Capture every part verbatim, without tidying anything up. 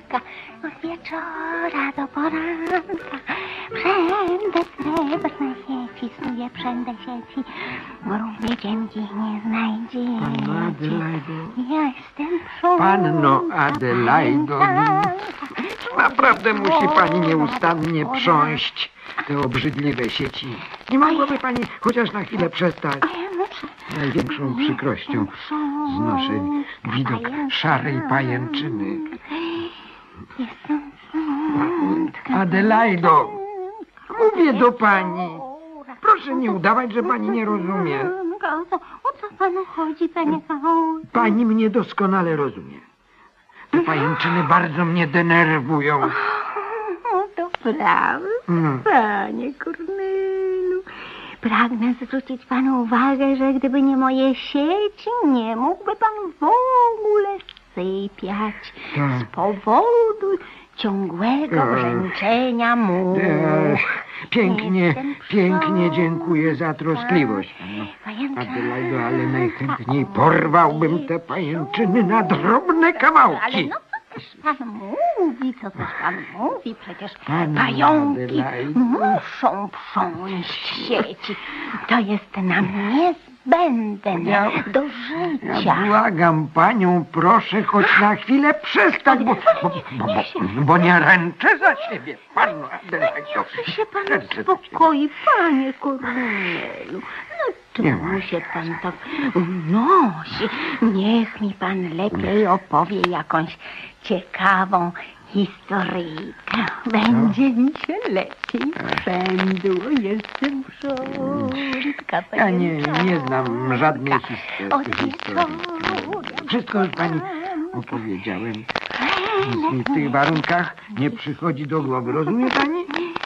pająka. Od wieczora do poranka przędę srebrne sieci, snuje przędę sieci. Równie dzięki nie znajdziecie. Panno Adelaido. Jestem przód. Panno Adelaido. Naprawdę musi pani nieustannie prząść te obrzydliwe sieci. Nie mogłaby pani chociaż na chwilę przestać? Z największą przykrością znoszę widok szarej pajęczyny. Jestem Adelaido, mówię do pani. Proszę nie udawać, że pani nie rozumie. O co panu chodzi, panie Paul? Pani mnie doskonale rozumie. Te pajęczyny bardzo mnie denerwują. O, to prawda, No. panie Kornelu. Pragnę zwrócić panu uwagę, że gdyby nie moje sieci, nie mógłby pan w ogóle sypiać. Tak. Z powodu ciągłego Tak. brzęczenia much. Ech, pięknie, Jestem pięknie przód. dziękuję za troskliwość. No, Pajęczyna. Adelaido, ale najchętniej porwałbym te pajęczyny na drobne Ale kawałki. no co też pan mówi, co też pan mówi? Przecież Panno pająki Adelaido. muszą prząść sieci. To jest nam niezbędne Ja- do Ja życia. błagam panią, proszę choć na chwilę przestać, bo, bo, bo, bo, bo nie ręczę za siebie, panno Adelaido. Niech się pan Ręczę za siebie. uspokoi, panie Kornelu. No Nie czemu ma się pan tak unosi? Niech mi pan lepiej opowie jakąś ciekawą historyjkę. Będzie mi się lepiej przędło. Jestem przodka, Ja nie, nie znam żadnej histo- Od historii. wieczora Wszystko już pani opowiedziałem. Nic mi w tych warunkach nie przychodzi do głowy, rozumie pani?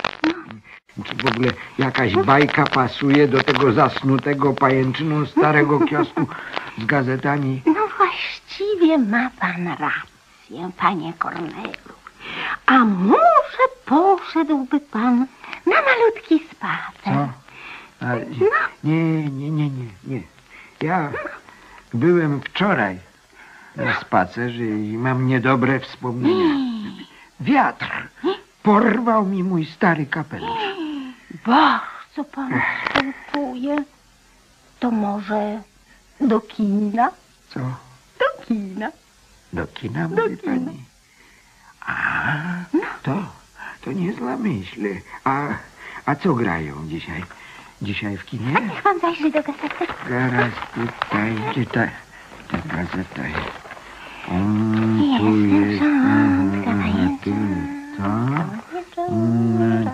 Czy w ogóle jakaś bajka pasuje do tego zasnutego pajęczyną starego kiosku z gazetami? No właściwie ma pan rację, panie Kornelu. A może poszedłby pan na malutki spacer? Co? A, nie, nie, nie, nie, nie. Ja byłem wczoraj na spacerze i mam niedobre wspomnienia. Wiatr porwał mi mój stary kapelusz. Bardzo pan wstępuje. To może do kina? Co? Do kina. Do kina, Do mówi kina. pani? A, to, to niezła myśl. A, a co grają dzisiaj? Dzisiaj w kinie? Niech pan zajrzy do gazety. Zaraz tutaj, gdzie ta, ta gazeta jest? On tu Jestem jest. rządka, aha, tu, to. Mm,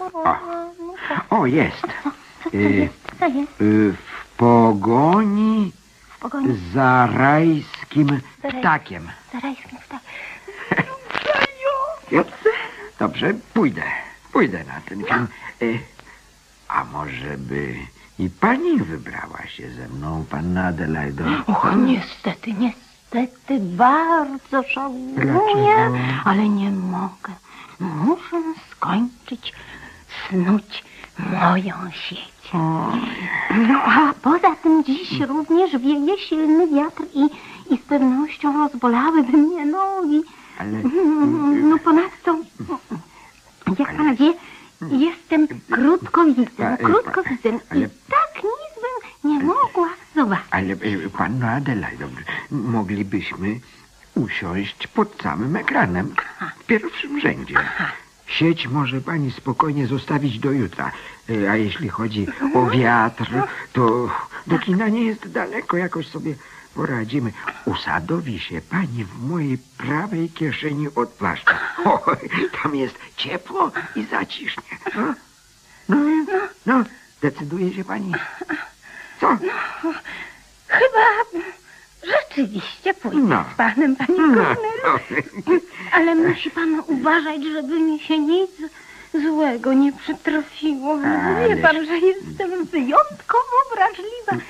O, jest. Co to Y, jest? Co jest? y, W pogoni W pogoni za rajskim ptakiem. za rajskim ptakiem. Dobrze, pójdę. Pójdę na ten film. Y, A może by i pani wybrała się ze mną, panna Adelaido? Och, niestety, niestety, bardzo żałuję, Dlaczego? ale nie mogę. Muszę skończyć snuć moją sieć. No a poza tym dziś również wieje silny wiatr i, i z pewnością rozbolałyby mnie nogi. Ale No ponadto, jak pan wie, jestem krótkowidzem, A, krótkowidzem i ale- tak nic bym nie mogła zobaczyć. Ale, e, panno Adelaido, moglibyśmy usiąść pod samym ekranem, w pierwszym rzędzie. Sieć może pani spokojnie zostawić do jutra. E, A jeśli chodzi o wiatr, to do kina nie jest daleko, jakoś sobie poradzimy. Usadowi się pani w mojej prawej kieszeni od płaszcza. O, tam jest ciepło i zacisznie. No, no, no, decyduje się pani? Co? Chyba rzeczywiście pójdę No. z panem, panie No, Kornelu. Ale musi pan uważać, żeby mi się nic złego nie przytrafiło. Wie Ależ- pan, że jestem wyjątkowo wrażliwa.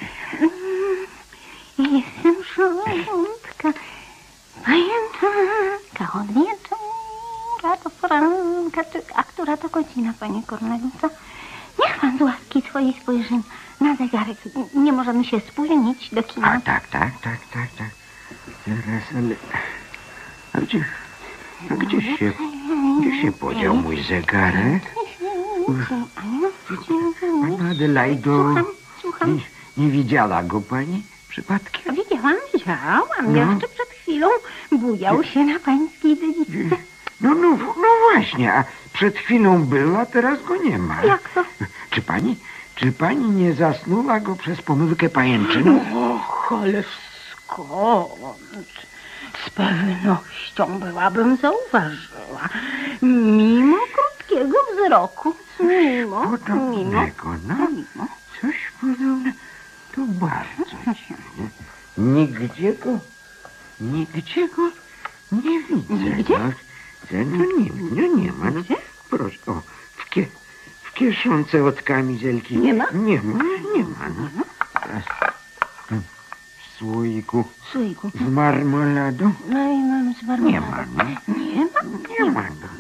Jestem szalątka, pajęczanka od wieczora do poranka. Czy, a która to godzina, panie Kornelu? Co? Niech pan z łaski swojej spojrzy na zegarek. Nie możemy się spóźnić do kina. A tak, tak, tak, tak, tak. Zaraz, ale... ale gdzie- A gdzie się, gdzie się podział mój zegarek? Pani Adelaido, Słucham, słucham. nie, nie widziała go pani przypadkiem? Widziałam, widziałam. No. Jeszcze przed chwilą bujał się na pańskiej dewicy. No, no, no właśnie, a przed chwilą był, a teraz go nie ma. Jak to? Czy pani, czy pani nie zasnuła go przez pomyłkę pajęczyną? Och, ale skąd? Z pewnością byłabym zauważyła. Mimo krótkiego wzroku. Mimo, mimo, Podobnego, no. mimo. Coś podobnego. To bardzo dziwne. Nigdzie go, nigdzie go nie widzę. Nigdzie? No, no nie, no nie ma. No, proszę, o, w, kie, w kieszonce od kamizelki. Nie ma? Nie ma, nie ma. No. Teraz w słoiku Sujku. z marmoladą. No i mam z marmoladą. Nie ma, no. Nie ma? Nie ma. No.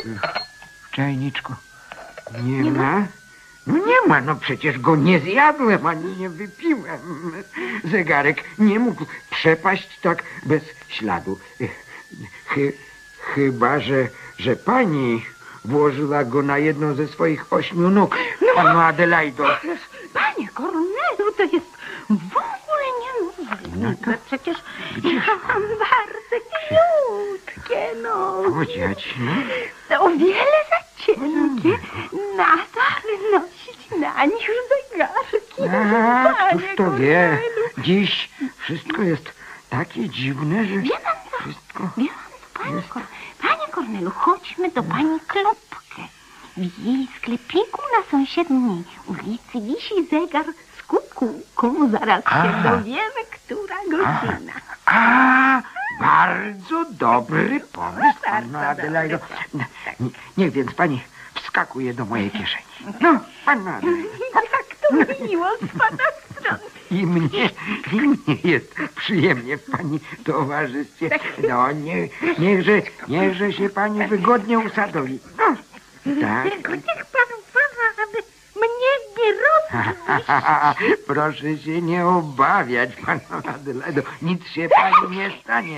W czajniczku nie, ma. No nie ma, no przecież go nie zjadłem, ani nie wypiłem. Zegarek nie mógł przepaść tak bez śladu. Chy, chyba, że, że pani włożyła go na jedną ze swoich ośmiu nóg, panu Adelaido. Panie Kornelu, to jest w ogóle niemożliwe. No to Przecież gdzież ja mam bardzo krótkie nogi. Podziać, no. To o wiele za cienkie. Nadal nosić na nich zegarki. A, Panie któż to wie? Kornelu. Dziś wszystko jest takie dziwne, że Wie pan co? wszystko... Wie pan co, panie, Kor... panie Kornelu, chodźmy do pani Klopkę. W jej sklepiku na sąsiedniej ulicy wisi zegar z kukułką. Zaraz A. się dowiemy, która godzina. A, bardzo dobry pomysł, Bardzo panno Adelaido. dobry. Nie- Niech więc pani wskakuje do mojej kieszeni. No, panno Adelaido. Jak to miło z pana strony. I mnie, i mnie jest przyjemnie w pani towarzystwie. No, nie, niechże, niechże się pani wygodnie usadowi. No, tak. Tylko niech pan uważa, aby mnie nie rozbił. Proszę się nie obawiać, panno Adelaido. Nic się pani nie stanie.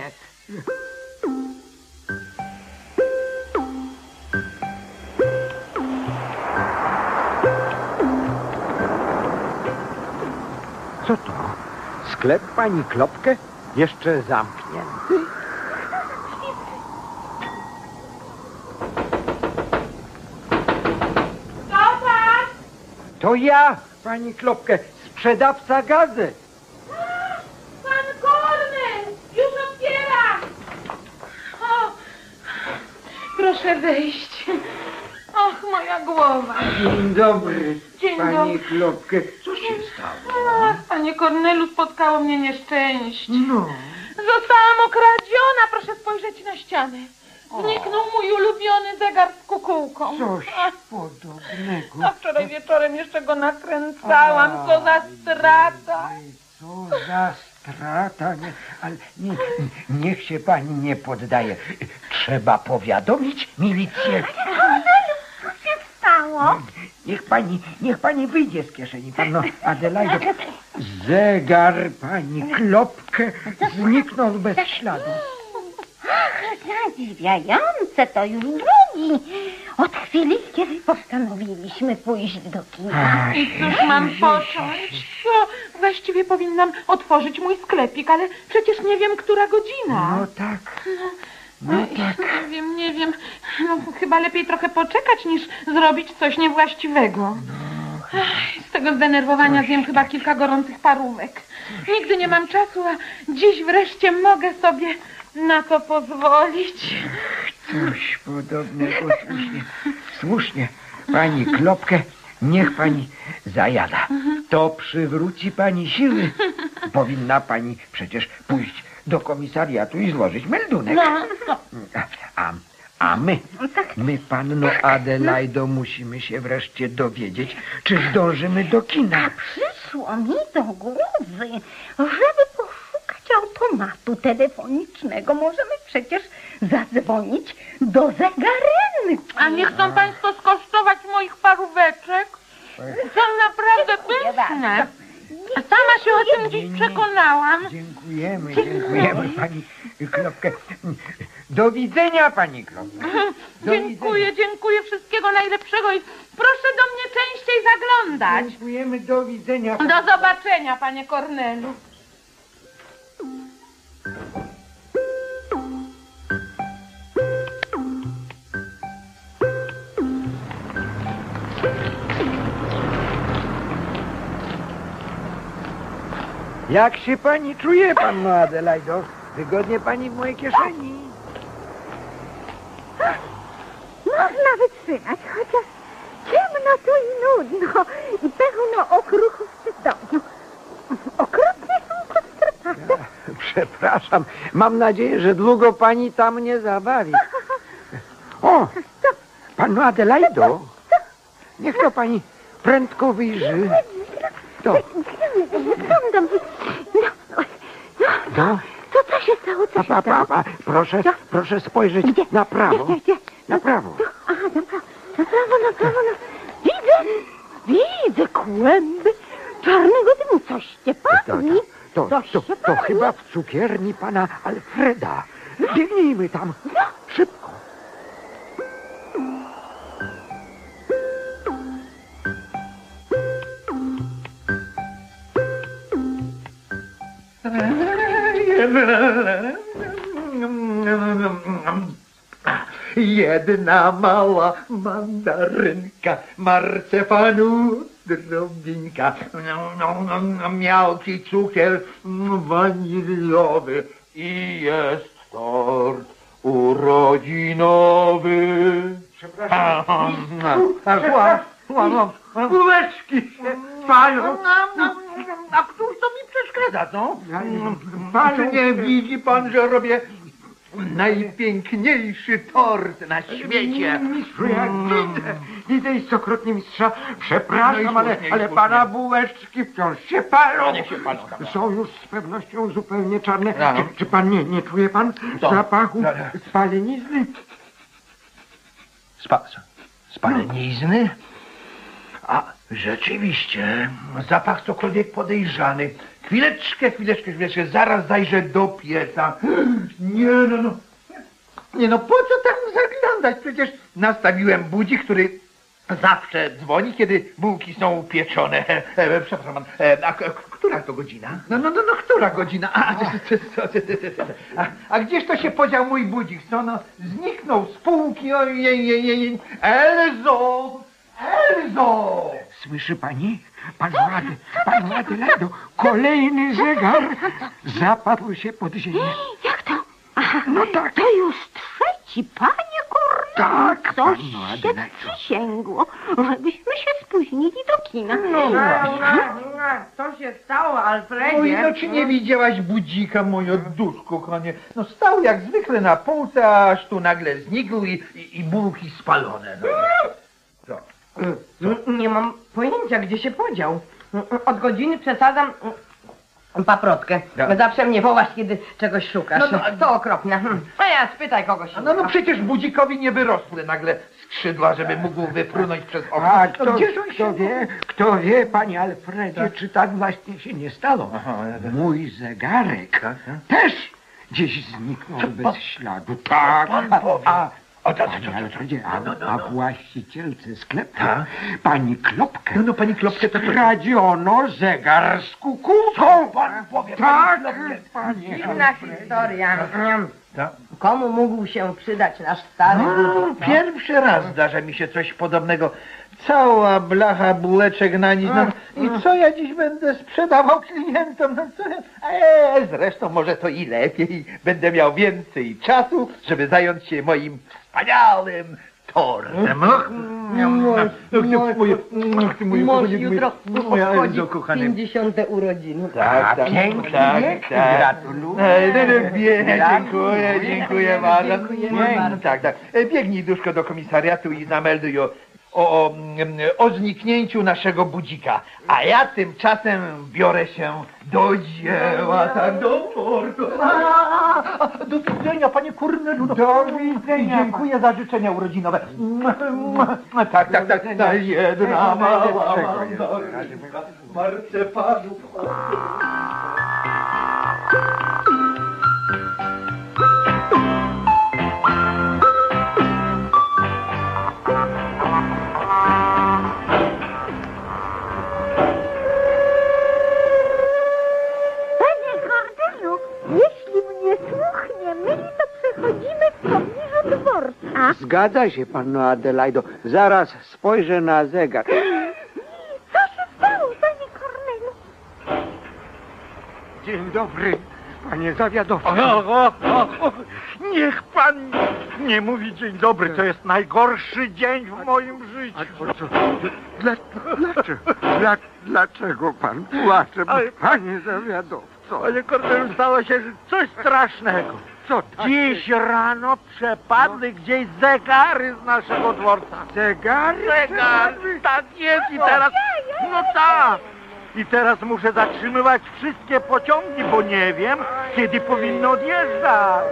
Co to? Sklep pani Klopkę? Jeszcze zamknięty? To ja, pani Klopkę, sprzedawca gazet. Pan Kornel! Już otwieram! O, proszę wejść. Och, moja głowa. Dzień dobry, Dzień pani dobry. Klopkę. Co się stało? Ach, panie Kornelu, spotkało mnie nieszczęście. No. Zostałam okradziona, proszę spojrzeć na ścianę. Zniknął mój ulubiony zegar z kukułką. Coś Ach, podobnego. a wczoraj wieczorem jeszcze go nakręcałam. Co za strata. Ej, co za strata. Nie, ale nie, niech się pani nie poddaje. Trzeba powiadomić milicję. Co się stało? Niech pani, niech pani wyjdzie z kieszeni, panno Adelaido. Zegar pani Klopkę zniknął bez śladu. Ach, zadziwiające, to już drugi. Od chwili, kiedy postanowiliśmy pójść do kina. Ach, I cóż mam począć? O, właściwie powinnam otworzyć mój sklepik, ale przecież nie wiem, która godzina. no tak, no Ej, tak. Nie wiem, nie wiem. No, chyba lepiej trochę poczekać, niż zrobić coś niewłaściwego. Ech, z tego zdenerwowania zjem chyba kilka gorących parówek. Nigdy nie mam czasu, a dziś wreszcie mogę sobie na to pozwolić. Coś podobnego, słusznie, słusznie. Pani Klopkę, niech pani zajada. To przywróci pani siły. Powinna pani przecież pójść do komisariatu i złożyć meldunek. No, A, a my, my, panno Adelaido, musimy się wreszcie dowiedzieć, czy zdążymy do kina. przyszło mi do głowy, żeby poszukać automatu telefonicznego. Możemy przecież zadzwonić do zegarynki. A nie chcą państwo skosztować moich paróweczek? Są naprawdę pyszne. Sama się o tym dziś przekonałam. Dziękujemy, dziękujemy pani Klopkę. Do widzenia, pani Klopka. Do Dziękuję, widzenia. dziękuję. Wszystkiego najlepszego i proszę do mnie częściej zaglądać. Dziękujemy, do widzenia. Do zobaczenia, panie Kornelu. Jak się pani czuje, panno Adelaido? Wygodnie pani w mojej kieszeni? Można wytrzymać, chociaż ciemno tu i nudno i pełno okruchów w tytoniu. Okrutnie są kostrpate. Przepraszam, mam nadzieję, że długo pani tam nie zabawi. O, panno Adelaido, niech to pani prędko wyjrzy. To, Wyglądam. No, to, to co się stało? Co pa, się pa, stało? pa, pa. Proszę, proszę spojrzeć Gdzie? na prawo. Gdzie, gdzie? Na prawo. Tu, aha, na prawo, na prawo, na prawo. Na... Widzę, widzę kłęby czarnego dymu. Coś się To, pali. to, to, Coś to, się to pali. chyba w cukierni pana Alfreda. Biegnijmy tam. Szybko. Jedna mała mandarynka, marcepanu drobinka, miałki cukier waniliowy i jest tort urodzinowy. Przepraszam. Bułeczki się palą. A któż to mi przeszkadza, co? Czy nie widzi pan, że robię najpiękniejszy tort na świecie? Mistrzu, jak widzę, widzę istokrocznie mistrza. No Przepraszam, i ale, słusznie, i ale słusznie. pana bułeczki wciąż się palą. Niech się palą, tam. Są już z pewnością zupełnie czarne. No. Czy, czy pan nie, nie czuje pan Co? zapachu No. spalenizny? Spa spalenizny? A rzeczywiście, zapach cokolwiek podejrzany. Chwileczkę, chwileczkę, chwileczkę, zaraz zajrzę do pieca. Nie no, no. Nie no, po co tam zaglądać? Przecież nastawiłem budzik, który zawsze dzwoni, kiedy bułki są pieczone. E, e, przepraszam, pan, e, a k- która to godzina? No, no, no, no, która godzina? A, a, a, a gdzież to się podział mój budzik? Co no, zniknął z półki, ojej, ojej, ojej. Elzo! Elzo! Słyszy pani? Pan Ade, pan Adelaido, kolejny zegar zapadł się pod ziemię. Jak to? Aha, No tak. to już trzeci, panie Kornelu. Tak, Coś panno się Adelaido. przysięgło, żebyśmy się spóźnili do kina. No właśnie. Co się stało, Alfredzie? Oj, no czy nie widziałaś budzika, moje duszko, kochanie? No stał jak zwykle na półce, aż tu nagle znikł i, i, i bułki spalone. No. Co? Mm, Nie mam pojęcia, gdzie się podział. Od godziny przesadzam mm, paprotkę. Ja. Zawsze mnie wołasz, kiedy czegoś szukasz. No, no, To okropne. Hmm. A ja spytaj kogoś. No, no przecież budzikowi nie wyrosły nagle skrzydła, żeby mógł wyfrunąć przez okno. A No, kto, gdzież on kto się... wie, kto wie, panie Alfredzie, czy tak właśnie się nie stało. Aha, ja- Mój zegarek Tak, tak. też gdzieś zniknął Co bez pan- śladu. Tak, pan a, powie? a, O, to, to, panie to, to, Alfredzie, a, no, no, a no. właścicielce sklepu, Tak? pani Klopkę, No, no, pani Klopkę to... to... skradziono zegar z kukułką. pan powie, Tak, pani Klopkę? panie Dziwna Alfredzie. historia. Mm. Tak? Komu mógł się przydać nasz stary No, budzik? pierwszy raz zdarza mi się coś podobnego. Cała blacha bułeczek na nic. No, i co ja dziś będę sprzedawał klientom? No, co ja... Eee, zresztą może to i lepiej. Będę miał więcej czasu, żeby zająć się moim wspaniałym tortem. Och, Mąż, mąż, moje, moje, Mąż moje, jutro moja obchodzi Elzo, kochany. pięćdziesiąte urodziny. Tak, tak, pięknie. tak, tak. Gratuluję. E, no, no, bie- Dziękuję, dziękuję bardzo. Dziękujemy Nie, bardzo. Tak, tak. E, Biegnij, duszko, do komisariatu i zamelduj o, o, o, mm, o zniknięciu naszego budzika. A ja tymczasem biorę się do dzieła, tak, do portu. A, a, Do widzenia, panie Kornelu. No. Do widzenia. Dziękuję za życzenia urodzinowe. Tak, tak, tak. Ta jedna mała mandarynka marcepanu. Zgadza się, panno Adelaido. Zaraz spojrzę na zegar. Co się stało, panie Kornelu? Dzień dobry, panie zawiadowco. O, o, o, o, niech pan nie mówi dzień dobry, to jest najgorszy dzień w moim życiu. A co? Dla, dlaczego, dla, dlaczego pan płacze, Ale- panie zawiadowco? Panie Kornelu, stało się coś strasznego. Co Dziś rano przepadły gdzieś zegary z naszego dworca. Zegary? Zegary, tak jest i teraz, no tak. I teraz muszę zatrzymywać wszystkie pociągi, bo nie wiem, kiedy powinny odjeżdżać.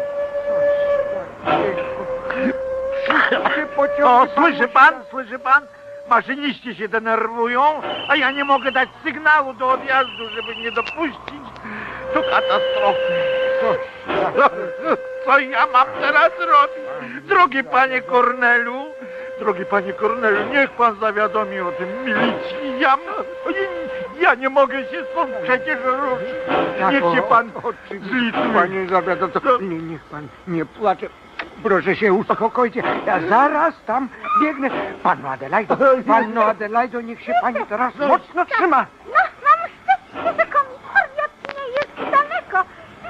Wszystkie pociągi O, pan słyszy musi- pan, słyszy pan? Maszyniści się denerwują, a ja nie mogę dać sygnału do odjazdu, żeby nie dopuścić do katastrofy. Co, co ja mam teraz robić? Drogi panie Kornelu, drogi panie Kornelu, niech pan zawiadomi o tym milicji. Ja, ja nie mogę się stąd przecież ruszyć. Niech się pan zlituje. Panie zawiadowco, nie, niech pan nie płacze. Proszę się uspokojcie. Ja zaraz tam biegnę. Panno Adelaido, panno Adelaido, niech się pani teraz mocno trzyma. No, mam szczęście, że komisariat nie jest daleko.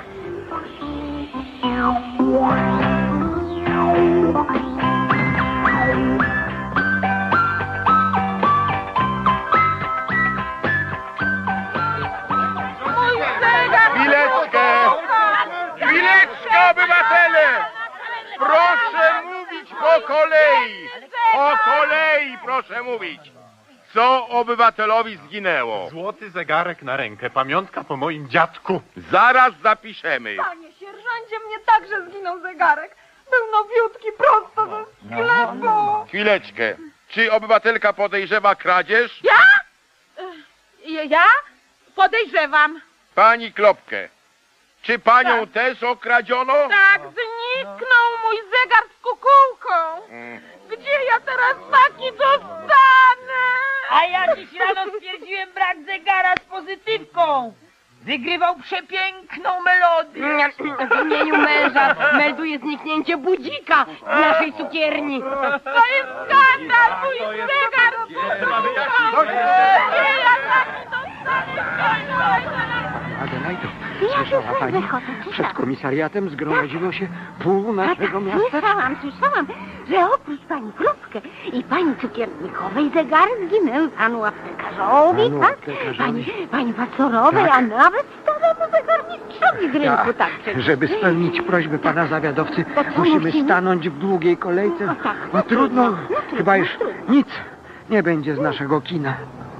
Mój zegar! Chwileczkę! Chwileczkę, obywatele! Proszę mówić po kolei! Po kolei proszę mówić! Co obywatelowi zginęło? Złoty zegarek na rękę, pamiątka po moim dziadku. Zaraz zapiszemy. Panie sierżancie, mnie także zginął zegarek. Był nowiutki, prosto ze sklepu. Chwileczkę. Czy obywatelka podejrzewa kradzież? Ja? E, Ja? Podejrzewam. Pani Klopkę. Czy panią też okradziono? Tak, zniknął mój zegar z kukułką. Gdzie ja teraz taki dostanę? A ja dziś rano stwierdziłem brak zegara z pozytywką. Wygrywał przepiękną melodię. W imieniu męża melduję zniknięcie budzika z naszej cukierni. To jest skandal, mój zegar z kukułką. Gdzie ja taki dostanę? Adelaide, Ja słyszała już pani? wychodzę, Przed czytam. komisariatem zgromadziło się pół A tak, naszego miasta. słyszałam, słyszałam, że oprócz pani Klopkę i pani cukiernikowej zegary zginęły panu aptekarzowi, Panu tak? aptekarzowi. Pani, pani Pacorowej, Tak. a nawet staremu zegarmistrzowi z rynku, tak przecież. Żeby spełnić prośbę pana zawiadowcy, To co musimy musimy? stanąć w długiej kolejce. No tak, No trudno, no trudno, chyba już trudno. nic nie będzie z naszego kina.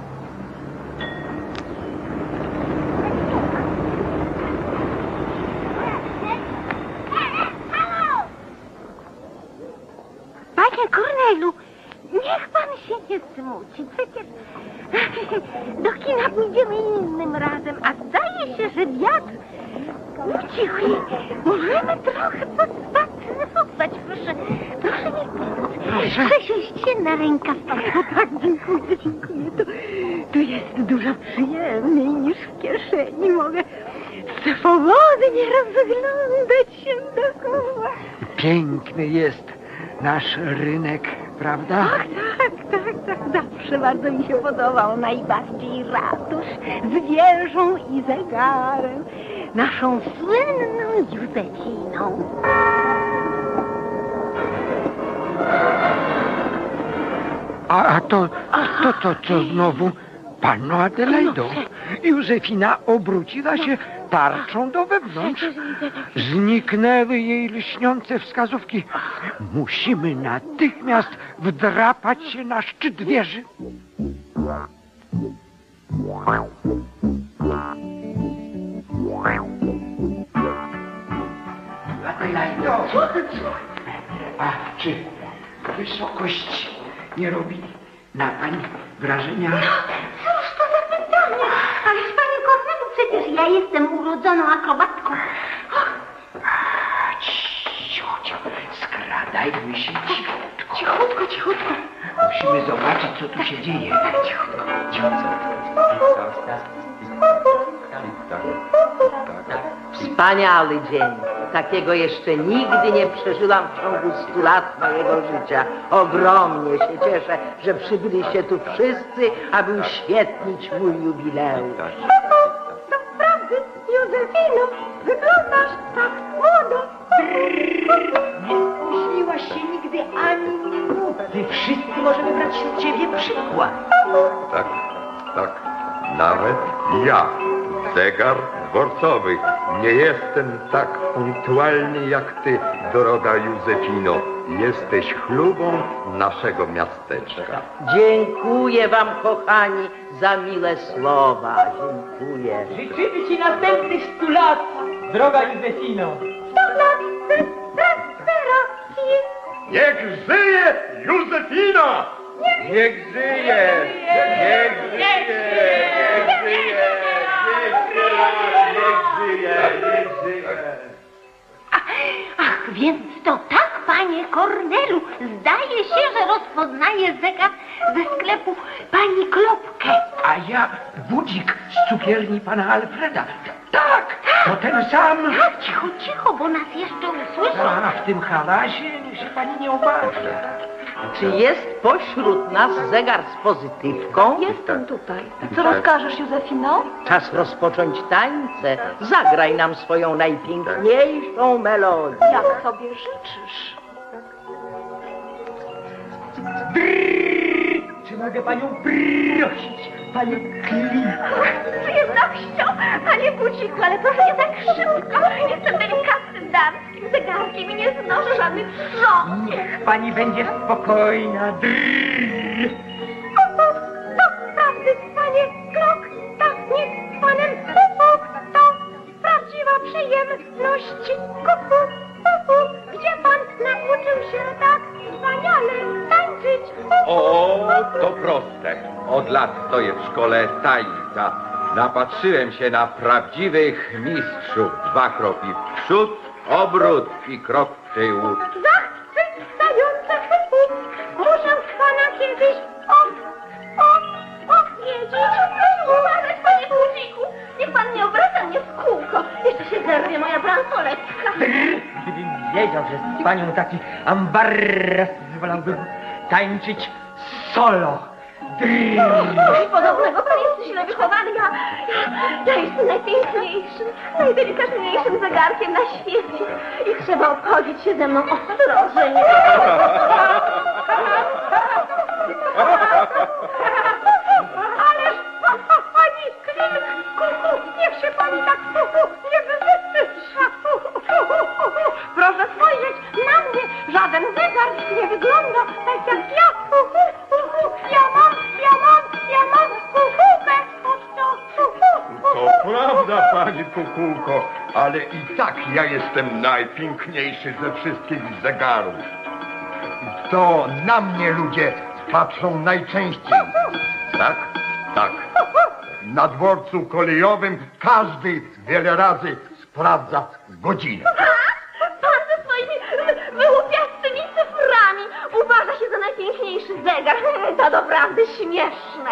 Panie Kornelu, niech pan się nie smuci. Przecież do kina pójdziemy innym razem, a zdaje się, że wiatr ucichł i możemy trochę pospacerować. Proszę, proszę mi pomóc. Proszę. Przesiąść się na rękaw. O, tak, dziękuję, dziękuję. Tu, tu jest dużo przyjemniej niż w kieszeni. Mogę swobodnie rozglądać się dookoła. Piękny jest nasz rynek, prawda? Ach, tak, tak, tak. Zawsze bardzo mi się podobał. Najbardziej ratusz z wieżą i zegarem. Naszą słynną Józefiną. A, a to, to, to, co znowu panno Adelaido. Józefina obróciła się tarczą do wewnątrz. Zniknęły jej lśniące wskazówki. Musimy natychmiast wdrapać się na szczyt wieży. Adelaido, a czy wysokość nie robi na pani wrażenia? Cóż to za pytanie? Ależ panie Kornelu, przecież ja jestem urodzoną akrobatką. Cicho, cicho, skradajmy się cichutko. Cichutko, cichutko. Musimy zobaczyć, co tu się dzieje. Cichutko, cichutko. Wspaniały dzień. Takiego jeszcze nigdy nie przeżyłam w ciągu stu lat mojego życia. Ogromnie się cieszę, że przybyliście tu wszyscy, aby uświetnić mój jubileusz. Doprawdy, Józefino, wyglądasz tak młodo. Nie spóźniłaś się nigdy ani minuty. My wszyscy możemy brać od ciebie przykład. Tak, tak. Nawet ja, zegar dworcowy, nie jestem tak punktualny jak ty, droga Józefino. Jesteś chlubą naszego miasteczka. Dziękuję wam, kochani, za miłe słowa. Dziękuję. Życzymy ci następnych stu lat, droga Józefino. Sto lat, prospera. Niech żyje Józefina! Niech żyje! Niech żyje! Niech żyje! Niech żyje! Niech żyje! Niech żyje! Ach, więc to tak, panie Kornelu. Zdaje się, że rozpoznaje zegar ze sklepu pani Klopkę. A ja budzik z cukierni pana Alfreda. Tak, to ten sam. Tak, cicho, cicho, bo nas jeszcze usłyszą. A w tym hałasie niech się pani nie obawia. Czy jest pośród nas zegar z pozytywką? Jestem tutaj. Co rozkażesz, Józefino? Czas rozpocząć tańce. Zagraj nam swoją najpiękniejszą melodię. Jak sobie życzysz. Czy mogę panią prosić, panie Kli? Z przyjemnością, panie Buciku, ale proszę nie tak szybko. Jestem delikatnym damskim zegarkiem i nie znoszę żadnych wstrząsów. Niech pani będzie spokojna. Drrr. Doprawdy, panie Krok, tak nie z panem Kuku, to prawdziwa przyjemność. Kuku, kuku, gdzie pan nauczył się tak wspaniale tańczyć? O, to proste. Od lat stoję w szkole tańca. Napatrzyłem się na prawdziwych mistrzów. Dwa kroki w przód, obrót i krok w tył. Zachwycające. Muszę pana kiedyś o, o, odwiedzić. Uważać, panie Budziku. Niech pan nie obraca mnie w kółko. Jeszcze się zerwie moja bransoletka. Gdybym wiedział, że z panią taki ambarras wolałbym tańczyć solo. Coś podobnego, pan jest źle wychowany. Ja, ja, ja jestem najpiękniejszym, najdelikatniejszym zegarkiem na świecie. I trzeba obchodzić się ze mną ostrożnie. Ależ pa, pa, pani Klin, kuku, niech się pani tak kuku, nie wywyższa. Proszę spojrzeć na mnie, żaden zegar nie wygląda tak jak ja. Ja mam, ja mam, ja mam kukułkę. To prawda, pani Kukułko, ale i tak ja jestem najpiękniejszy ze wszystkich zegarów. To na mnie ludzie patrzą najczęściej. Tak? Tak. Na dworcu kolejowym każdy wiele razy sprawdza godzinę. Pan ze swoimi wyłupiastymi cyframi uważa się za najpiękniejszy zegar. To doprawdy śmieszne.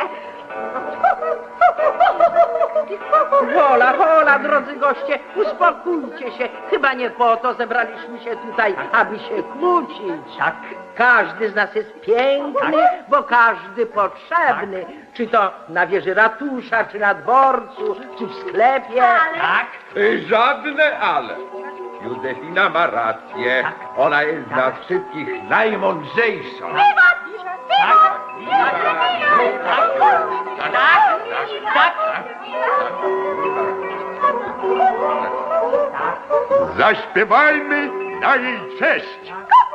Hola, hola, drodzy goście, uspokójcie się. Chyba nie po to zebraliśmy się tutaj, aby się kłócić. Tak. Każdy z nas jest piękny, bo każdy potrzebny. Czy to na wieży ratusza, czy na dworcu, czy w sklepie. Tak. Żadne ale. Józefina ma rację. Ona jest z nas wszystkich najmądrzejsza. Zaśpiewajmy na jej cześć.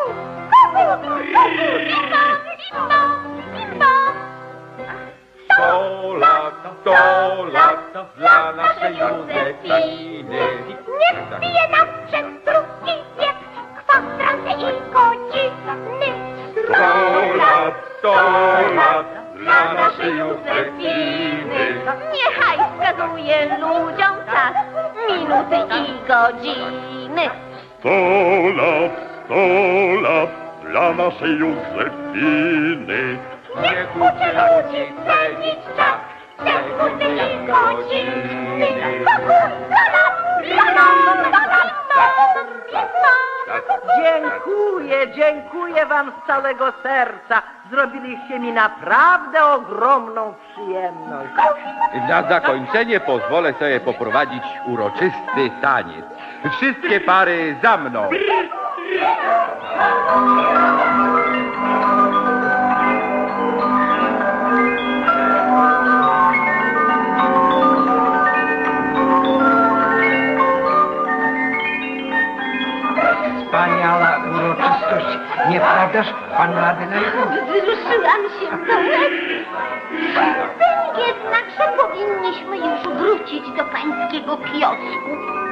Sto lat, sto lat dla naszej Józefiny. Niech bije nam przez drugi wiek kwadranty i godziny. Sto lat, sto lat dla naszej Józefiny. Niechaj wskazuje ludziom czas, minuty i godziny. Sto lat, sto lat dla naszej Józefiny. Niech uczy ludzi cenić czas, minuty i godziny. La la, la la, la la, la la. Dziękuję, dziękuję wam z całego serca. Zrobiliście mi naprawdę ogromną przyjemność. Na zakończenie pozwolę sobie poprowadzić uroczysty taniec. Wszystkie pary za mną. Wspaniała uroczystość, nieprawdaż, panno Adelaido? Wzruszyłam się do łez. Myślę jednak, że powinniśmy już wrócić do pańskiego kiosku.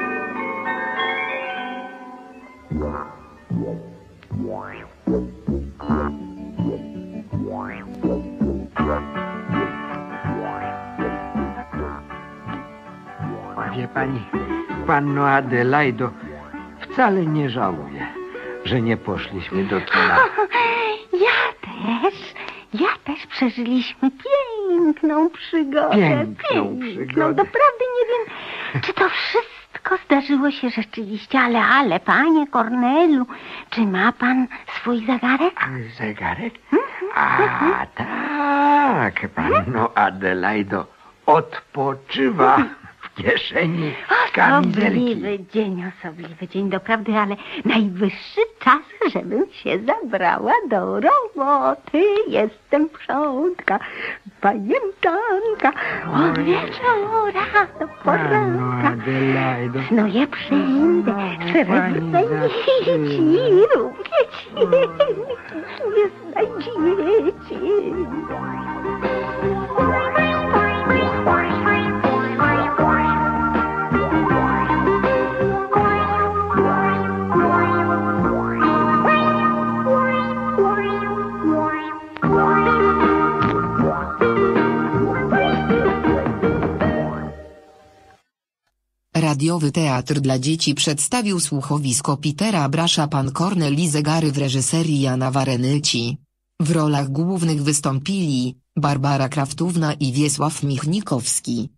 Wie pani, panno Adelaido, wcale nie żałuję, że nie poszliśmy do kina. Ja też, ja też przeżyliśmy piękną przygodę. Piękną przygodę. Doprawdy nie wiem, czy to wszystko zdarzyło się rzeczywiście, ale, ale, panie Kornelu, czy ma pan swój zegarek? Zegarek? A, tak, panno Adelaido odpoczywa w kieszeni kamizelki. Osobliwy dzień, osobliwy dzień, doprawdy, ale najwyższy czas, żebym się zabrała do roboty. Jestem przątka, pamiętanka, od wieczora do poranka. Adelaido. Snuję przędę, srebrne nici, równie cienkie, nie znajdziecie. Radiowy Teatr dla Dzieci przedstawił słuchowisko Petera Brasza Pan Kornel i zegary w reżyserii Jana Warenyci. W rolach głównych wystąpili Barbara Kraftówna i Wiesław Michnikowski.